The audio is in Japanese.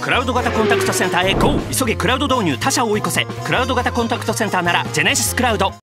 クラウド型コンタクトセンターへ GO！ 急げクラウド導入他社を追い越せ。クラウド型コンタクトセンターならジェネシスクラウド。